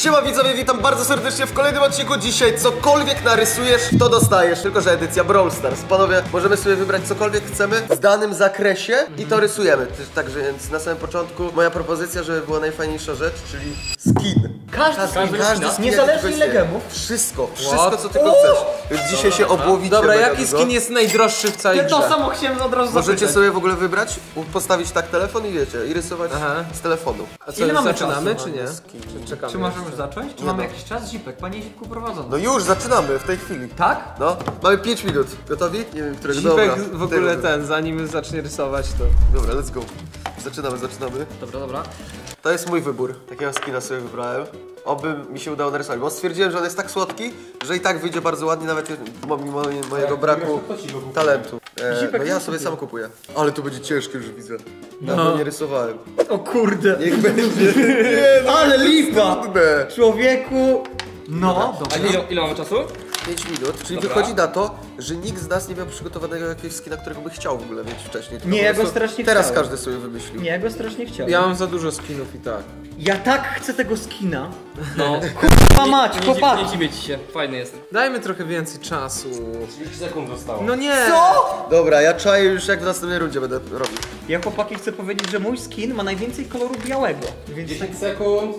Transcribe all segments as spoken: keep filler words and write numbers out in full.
Siema widzowie, witam bardzo serdecznie w kolejnym odcinku. Dzisiaj cokolwiek narysujesz, to dostajesz. Tylko że edycja Brawl Stars. Panowie, możemy sobie wybrać cokolwiek chcemy w danym zakresie i to rysujemy. Także więc na samym początku moja propozycja, żeby była najfajniejsza rzecz, czyli skin. Każdy, Każdy, każdy, każdy skin, niezależnie ile gemów. Wszystko, wszystko co tylko chcesz. Więc dzisiaj się obłowicie. Dobra, mega jaki dużo. skin jest najdroższy w całej Ja grze? to samo chciałem od razu Możecie zapytać. sobie w ogóle wybrać, postawić tak telefon i wiecie, i rysować Aha. z telefonu. A co, Ile mamy zaczynamy czasu? czy nie? Czy czekamy? Czy możemy już zacząć? Czy Nie mamy no. jakiś czas? Zipek, panie Zipku prowadzą. No już, zaczynamy w tej chwili. Tak? No, mamy pięć minut. Gotowi? Nie wiem, którego. Zipek Dobra, w ogóle tego. ten, zanim zacznie rysować to... Dobra, let's go. Zaczynamy, zaczynamy. Dobra, dobra. To jest mój wybór. Takiego skina sobie wybrałem. Oby mi się udało narysować, bo stwierdziłem, że on jest tak słodki, że i tak wyjdzie bardzo ładnie, nawet mimo mojego braku talentu. E, no ja sobie sam kupuję. Ale to będzie ciężkie, już widzę. Dawno No. nie rysowałem. O kurde. Niech będzie. Nie, no, Ale lipa! trudne. Człowieku! No, A dobra. ile, ile mamy czasu? pięć minut, czyli Dobra. wychodzi na to, że nikt z nas nie miał przygotowanego jakiegoś skina, którego by chciał w ogóle mieć wcześniej. tylko Nie, po ja go prostu strasznie Teraz chciałem. każdy sobie wymyślił. Nie, ja go strasznie chciałem. Ja mam za dużo skinów i tak. Ja tak chcę tego skina. No. Kurwa mać, Nie, nie, chłopaki. nie dziwię ci się, fajny jest. Dajmy trochę więcej czasu. trzydzieści sekund zostało. No nie! Co? Dobra, ja czaję już jak w następnej rundzie będę robił. Ja chłopaki chcę powiedzieć, że mój skin ma najwięcej koloru białego. Więc tak... dziesięć sekund.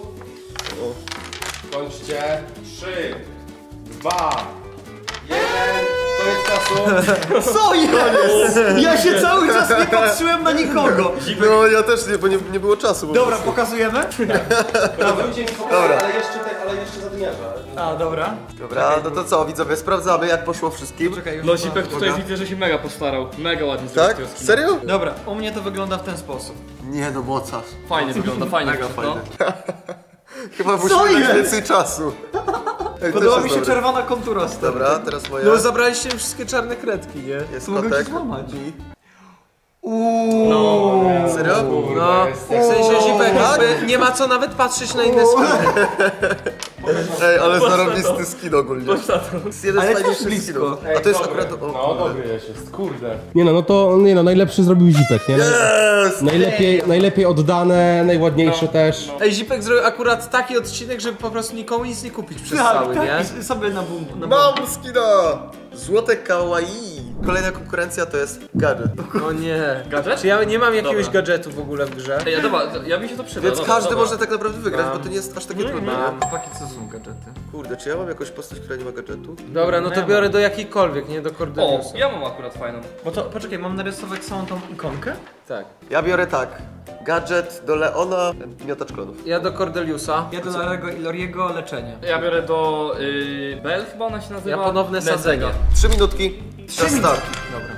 Kończcie. trzy, dwa, jeden. Koniec czasu. Co jest? Ja się cały czas nie patrzyłem na nikogo. No ja też nie, bo nie, nie było czasu. po Dobra, prostu. pokazujemy? Pozwólcie mi pokazać, Dobra. ale jeszcze tak, ale jeszcze zadymiarza. A, dobra. Dobra, no to co widzowie, sprawdzamy jak poszło wszystkim. Czekaj, już No chyba- Zipek tutaj Uwaga. widzę, że się mega postarał. Mega ładnie zrobił Tak? tego skina. Serio? Dobra, u mnie to wygląda w ten sposób. Nie no, mocarz. Fajnie wygląda, fajnie Mega wygląda. fajny. Chyba musimy jest? dać więcej czasu. Ej, Podoba też mi się jest dobre. czerwona kontura z tego. Dobra, teraz moja. No zabraliście mi wszystkie czarne kredki, nie? Jest To mogę kotek. ci złamać. I... Uuu. Serio? No, w sensie Zipek jakby nie ma co nawet patrzeć na inne skiny. Ej, ale zarobisty skin ogólnie. Jest jeden z Ale też fajniejszych blisko. skinów. A to jest Dobry. akurat... O, No kurde. dobry jest, kurde. Nie no, no to nie no, najlepszy zrobił Zipek, nie? Yes! Najlepiej, najlepiej oddane, najładniejsze też. Ej, Zipek zrobił akurat taki odcinek, żeby po prostu nikomu nic nie kupić przez Tak, cały, tak, nie? i sobie na bum. Na bum. Mam skina! Złote kawaii. Kolejna konkurencja to jest gadżet. O nie. Gadżet? Czy ja nie mam jakiegoś Dobra. gadżetu w ogóle w grze? Ej, dobra, ja bym się to przydał. Więc dobra, każdy dobra. może tak naprawdę wygrać, Mam. bo to nie jest aż takie trudne. Mam. Nie? Chłopaki, co są gadżety? Kurde, czy ja mam jakąś postać, która nie ma gadżetu? Dobra, no to Ja biorę mam. do jakiejkolwiek, nie do O, Cordeliusa. ja mam akurat fajną. Bo to, poczekaj, mam narysować całą tą ikonkę? Tak. Ja biorę tak. Gadżet do Leona, miotacz klonów. Ja do Cordeliusa. Ja do Larego i Loriego leczenie. Ja biorę do y, Bell chyba ona się nazywa. Ja ponowne Nestega. sadzenie. Trzy minutki. Czas start. Dobra.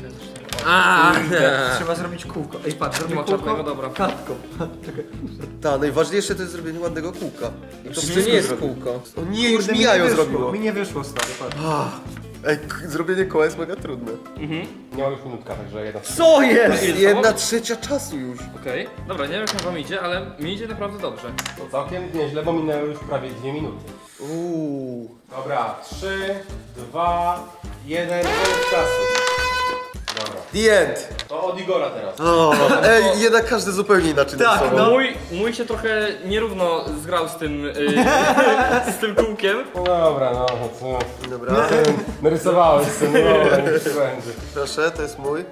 A, Trzeba zrobić kółko. Ej, patrz, zrobię ma kółko czarnego, dobra. kartką. Tak, najważniejsze to jest zrobienie ładnego kółka. I to to wszystko nie jest zrobi. kółko. O nie, już Kurde, mi mi nie jajo wyszło, zrobiło. Mi nie wyszło, stary, patrz. Ej, k- zrobienie koła jest mega trudne. Nie mam już minutka, także jedna. Co jest? Jest jedna trzecia czasu już. Okej, dobra, nie wiem jak wam idzie, ale mi idzie naprawdę dobrze. To całkiem nieźle, bo minęły już prawie dwie minuty. Uuu. Dobra, trzy, dwa, jeden. Koniec czasu. Dobra. The end. To od Igora teraz. O, ej, jednak każdy zupełnie inaczej Tak, narysował. no. Mój, mój się trochę nierówno zgrał z tym, y, z tym kółkiem. No dobra, no to co? Dobra, Narysowałeś sobie, no dobra, niech to będzie. proszę, to jest mój.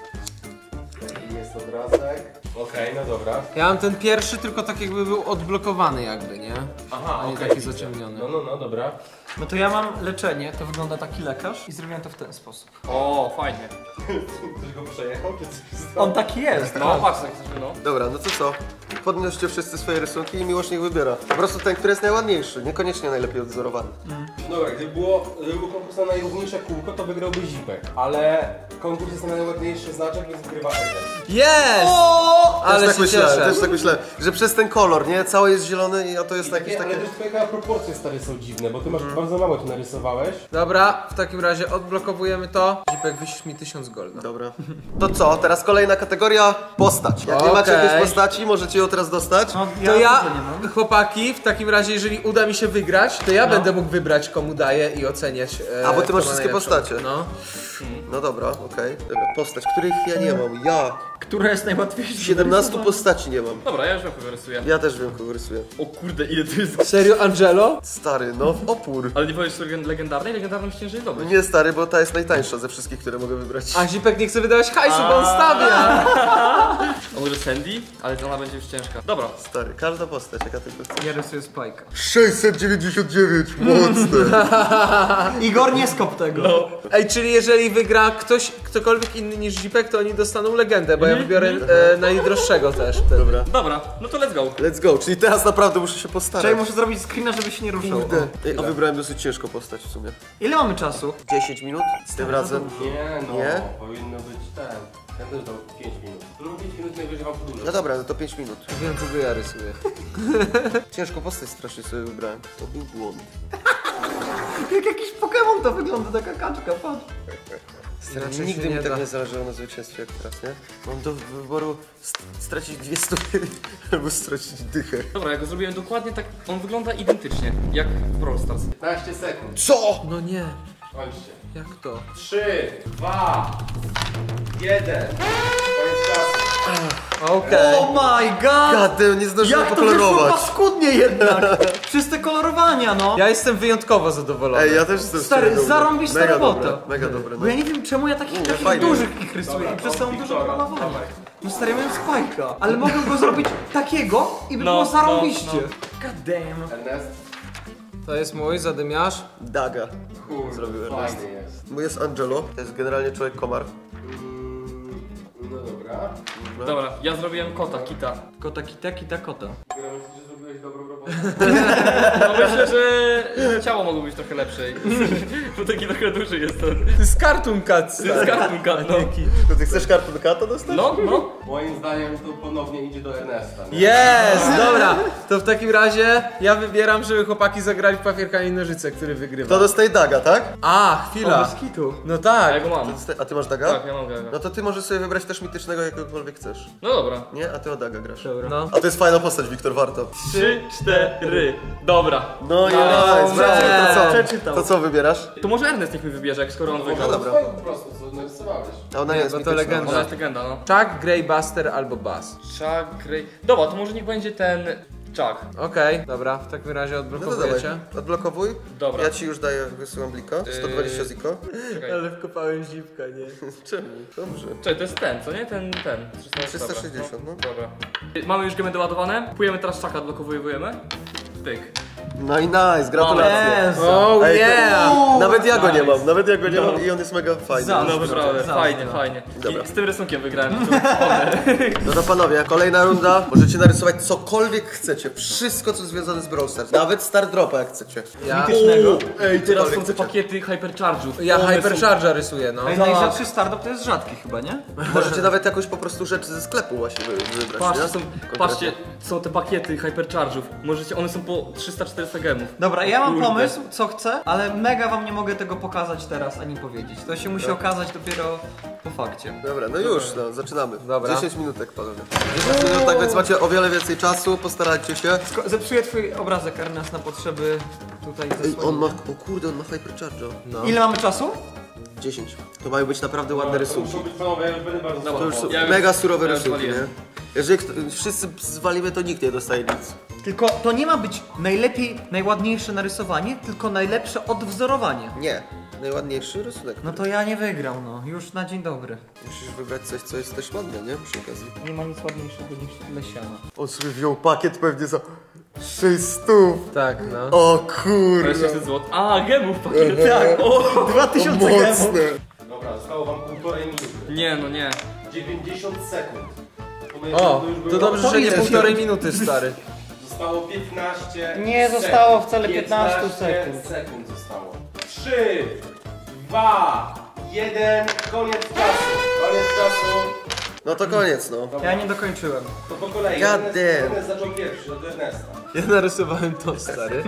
Jest obrazek. Okej, no dobra. Ja mam ten pierwszy, tylko tak jakby był odblokowany jakby, nie? Aha, A nie okej, taki widzę. zaciemniony. No, no, no, dobra. No to ja mam leczenie, to wygląda taki lekarz i zrobiłem to w ten sposób. O, fajnie. Ktoś go przejechał, czy coś stało? On taki jest. No, patrz tak coś, no. Dobra, no to co? Podnoście wszyscy swoje rysunki i Miłosz niech wybiera. Po prostu ten, który jest najładniejszy, niekoniecznie najlepiej odzorowany. Dobra, gdyby było, gdyby był konkurs na najrówniejsze kółko, to wygrałby Zipek. Ale konkurs jest na najładniejszy znaczek, więc wygrywa Eden. Jest! Ale też tak się myślałem, cieszę. też tak myślałem, że przez ten kolor, nie? Cały jest zielony, a to jest jakieś Nie, ale takie... też twoje chyba proporcje stare są dziwne, bo ty masz bardzo mało tu narysowałeś. Dobra, w takim razie odblokowujemy to. Zipek, wyślij mi tysiąc golda. Dobra. To co? Teraz kolejna kategoria postać. Jak nie macie Okej. jakiejś postaci, możecie ją teraz dostać. No, To ja, też nie mam. chłopaki, w takim razie, jeżeli uda mi się wygrać, to ja będę mógł wybrać, komu daję i oceniać. E, A, bo ty kto masz ma wszystkie najlepszą. postacie. No. No dobra, okej. Dobra, postać, których ja nie mam. Ja. Która jest najłatwiejsza? siedemnastu postaci nie mam. Dobra, ja już wiem, kogo rysuję. Ja też wiem, kogo rysuję. O kurde, ile to jest... Serio, Angelo? Stary, no w opór. Ale nie powiesz że legendarnej? Legendarną myślę, że jest No dobry. nie stary, bo ta jest najtańsza ze wszystkich, które mogę wybrać. A Zipek nie chce wydawać hajsu, bo on stawia. A może Sandy? Ale ona będzie już ciężka. Dobra. Stary, każda postać, jaka tylko chce. Ja rysuję Spike'a. sześćset dziewięćdziesiąt dziewięć, mocne. Igor, nie skop tego. No. Ej, czyli jeżeli wygra ktoś, ktokolwiek inny niż Zipek, to oni dostaną legendę, bo ja wybiorę e, najdroższego też wtedy. Dobra. Dobra, no to let's go. Let's go, czyli teraz naprawdę muszę się postarać. Czekaj, muszę zrobić screena, żeby się nie ruszał. Kurde. Ej, a wybrałem dosyć ciężką postać w sumie. Ile mamy czasu? dziesięć minut z tym razem. Nie no, Nie? powinno być ten. Ja też dał pięć minut. Drugi pięć minut najwyżej wam podłużę. No dobra, no to pięć minut. Wiem, kogo ja rysuję. Ciężką postać strasznie sobie wybrałem. To był błąd. Jak jakiś Pokémon to wygląda, taka kaczka, patrz. Raczej Nigdy się mi nie tak da. nie zależało na zwycięstwie jak teraz, nie? Mam do wyboru st stracić dwie stówy albo stracić dychę. Dobra, ja go zrobiłem dokładnie tak, on wygląda identycznie, jak w Brawl Stars. piętnaście sekund. Co? No nie, Kończcie. jak to? trzy, dwa, jeden. Koniec czasu. Okej. Oh my god! Gadę, nie zdążyłem Jak to wyszło pokolorować. paskudnie jednak! Przez te kolorowania, no! Ja jestem wyjątkowo zadowolony. Ej, ja też jestem Stary, z ciebie dumny. zarąbista Mega robota. dobre, mega dobre. No. Bo ja nie wiem czemu ja takich, takich fajnie. dużych ich rysuję Dobra, i przez to całą dużo Wiktora, kolorowania. dawaj. No stary, ja miałem Spike'a, ale mogłem go zrobić takiego i by No, było no, zarąbiście. no. God damn. Ernest? To jest mój zadymiarz. Daga. Kurde, Zrobiłem fajny jest. Mój jest Angelo, to jest generalnie człowiek komar. Mm, no dobra. Dobra, ja zrobiłem kota, kita. Kota, kita, kita, kota. Gra, myślisz, że zrobiłeś dobrą robotę? No myślę, że ciało mogło być trochę lepsze. Bo taki trochę duży jest ten. To jest Cartoon Cat, To jest Cartoon Cat, no. To ty chcesz kartę kata dostać? No, no. Moim zdaniem to ponownie idzie do Ernesta. Nie? Jest, dobra. To w takim razie ja wybieram, żeby chłopaki zagrali w papier, kamień, nożyce, który wygrywa. To dostaje Daga, tak? A, O, chwila. bez kitu. No A tak. ja go To mam. dostaje... A ty masz Daga? Tak, ja mam go. No to ty możesz sobie wybrać też mitycznego jakiegokolwiek chcesz. No dobra. Nie? A ty o Daga grasz. Dobra. No. A to jest fajna postać, Wiktor, warto. Trzy, cztery. Dobra. No i No, nice, brawo. To co? Przeczytał. To co wybierasz? To może Ernest niech mi wybierze, jak skoro on No wygrał. dobra. Swoją po prostu, co narysowałeś. A ona Nie, jest bo to mityczna. legenda. Ona jest legenda, no. Chuck, Grey Buster albo Buzz. Chuck, Grey. Dobra, to może niech będzie ten Chuck. Okej, dobra, w takim razie No to dawaj, odblokowujecie. odblokowuj. Dobra. Ja ci już daję, wysyłam blika. sto dwadzieścia ziko. Czekaj. Ale wkopałem zipka, nie? Czemu? Dobrze. Czekaj, to jest ten, co nie? Ten, ten. trzysta sześćdziesiąt, no. Dobra. Mamy już gemy doładowane. Kupujemy teraz Chucka, odblokowujemy. Pyk. No i nice, gratulacje. Jezu. Oh Ej, to- yeah! Nawet ja go nie mam, nawet ja go nie mam i on jest mega fajny. Za- No naprawdę, Zazdro. fajnie, fajnie. Dobra. I z tym rysunkiem wygrałem. to wspomnę. No to panowie, kolejna runda. Możecie narysować cokolwiek chcecie. Wszystko, co związane z Brawl Stars. Nawet Star Dropa, jak chcecie. Ja, Uuu, Ej, teraz są te chcecie. pakiety Hypercharge'ów. ja One są- Hypercharger rysuję, no. Ej, najrzadszy startup to jest rzadki chyba, nie? Możecie nawet jakąś po prostu rzecz ze sklepu właśnie wy- wybrać, Patrzcie, nie? są, Konkretnie. patrzcie, są te pakiety Hypercharge'ów. Możecie, one są po trzysta czterysta gemów. Dobra, ja mam Kurde. pomysł, co chcę, ale mega wam nie mogę tego pokazać teraz ani powiedzieć. To się musi okazać dopiero po fakcie. Dobra, no już, no, zaczynamy. Dobra. dziesięć minutek, panowie. dziesięć minut, tak więc macie o wiele więcej czasu, postarajcie się. Sko- Zepsuję twój obrazek, Ernest, na potrzeby tutaj Ej, zasłonięcia. on ma, o kurde, on ma Hypercharge'a. no. Ile mamy czasu? dziesięć. To mają być naprawdę ładne To rysunki. muszą być panowie, ja już będę bardzo Dobra. To już są Ja już- mega surowe ja już rysunki, nie? zwaliłem. Jeżeli kto, wszyscy zwalimy, to nikt nie dostaje nic. Tylko to nie ma być najlepiej, najładniejsze narysowanie, tylko najlepsze odwzorowanie. Nie. Najładniejszy rysunek. No to ja nie wygram, no. Już na dzień dobry. Musisz wybrać coś, co jest też ładne, nie? Przy okazji. Nie ma nic ładniejszego niż lesiana. On sobie wziął pakiet pewnie za sześćset. Tak, no. O kurde. sześćset złotych. A, gemów pakiet. Tak. O. Dwa tysiące gemów. Mocne. Dobra, zostało wam półtorej minuty. Nie, no nie. dziewięćdziesiąt sekund. O, już to było- dobrze, że nie półtorej minuty, stary. Zostało piętnaście Nie sekund. zostało wcale piętnaście piętnaście sekund. sekund zostało. trzy, dwa, jeden, koniec czasu. Koniec czasu. No to koniec, no. Ja nie dokończyłem. To po kolei. God Ernest- damn. Ernest zaczął pierwszy, od Ernesta. Ja narysowałem to, stary.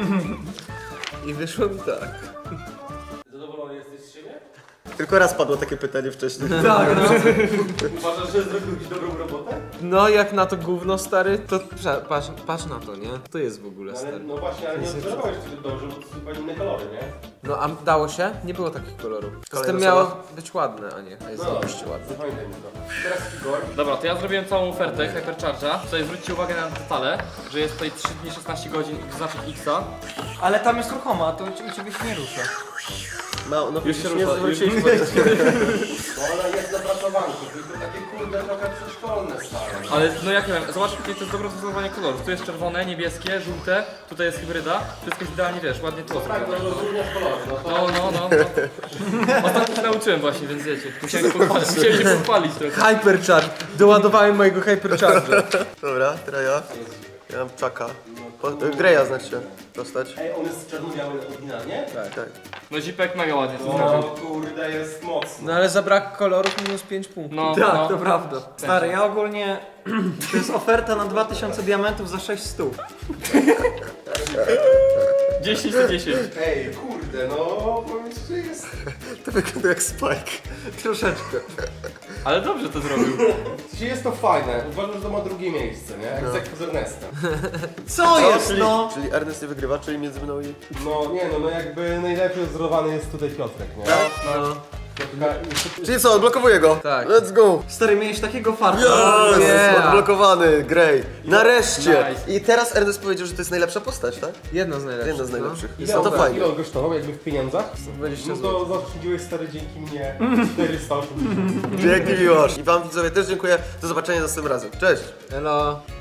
I wyszło mi tak. Zadowolony jesteś z siebie? Tylko raz padło takie pytanie wcześniej. Tak, no. Uważasz, że zrobiłeś dobrą robotę? No jak na to gówno, stary, to prze- patrz, patrz na to, nie? To jest w ogóle, Ale, stary. no właśnie, ale nie odwzorowałeś wtedy dobrze, bo to są zupełnie inne kolory, nie? No a dało się? Nie było takich kolorów. Kolejna System miało być ładne, a nie, a jest No zajebiście ładne. Zapamiętaj mi to. Teraz Igor. Dobra, to ja zrobiłem całą ofertę Hypercharge'a. Tutaj zwróćcie uwagę na detale, że jest tutaj trzy dni szesnaście godzin znaczek X-a. Ale tam jest ruchoma, to u ciebie się nie rusza. No, no Już się nie rusza, zwróciliśmy. Bo ona jest napracowanką, tylko takie kurde trochę przedszkolne stare. Ale no jak ja wiem, zobacz, tutaj to jest dobre dostosowanie kolorów. Tu jest czerwone, niebieskie, żółte, tutaj jest hybryda. Wszystko jest idealnie, wiesz, ładnie tło Tak, no zrobione. rozróżniasz kolory, no to... No, no, no, no. Ostatnio się nauczyłem właśnie, więc wiecie. Musiałem się pochwalić, musiałem się pochwalić trochę. Hypercharge! Doładowałem mojego Hypercharge'a. Dobra, teraz ja. Ja mam czaka. Po- Greya znaczy dostać. Ej, on jest czarno-biały oryginalnie? Tak, tak. No zipek mega ładnie to No zrobił. kurde, jest mocno. No ale za brak kolorów minus pięć punktów. No, Tak, no. to prawda. Stary, ja ogólnie... To jest oferta na dwa tysiące diamentów za sześć stóp. dziesięć na dziesięć. Ej, kurde, no powiem ci, że jest... To wygląda jak Spike. Troszeczkę. Ale dobrze to zrobił. Czy jest to fajne? Uważam, że to ma drugie miejsce, nie? Jak no. z Ernestem. Co jest, czyli, no? czyli Ernest nie wygrywa, czyli między mną i... No nie no, no jakby najlepiej wzorowany jest tutaj Piotrek, nie? No. Piotrka, Czyli co, odblokowuję go? Tak. Let's go! Stary, miałeś takiego farta. Yes, Yeah. odblokowany, Grey. Nareszcie! Nice. I teraz Ernest powiedział, że to jest najlepsza postać, tak? Jedna z najlepszych. Jedna z najlepszych. ile, No to on, fajnie. ile on kosztował jakby w pieniądzach? dwadzieścia No złotych. to zaoszczędziłeś stary dzięki mnie czterysta osiemdziesiąt. Dzięki Miłosz. I wam widzowie też dziękuję. Do zobaczenia następnym razem. Cześć! Hello.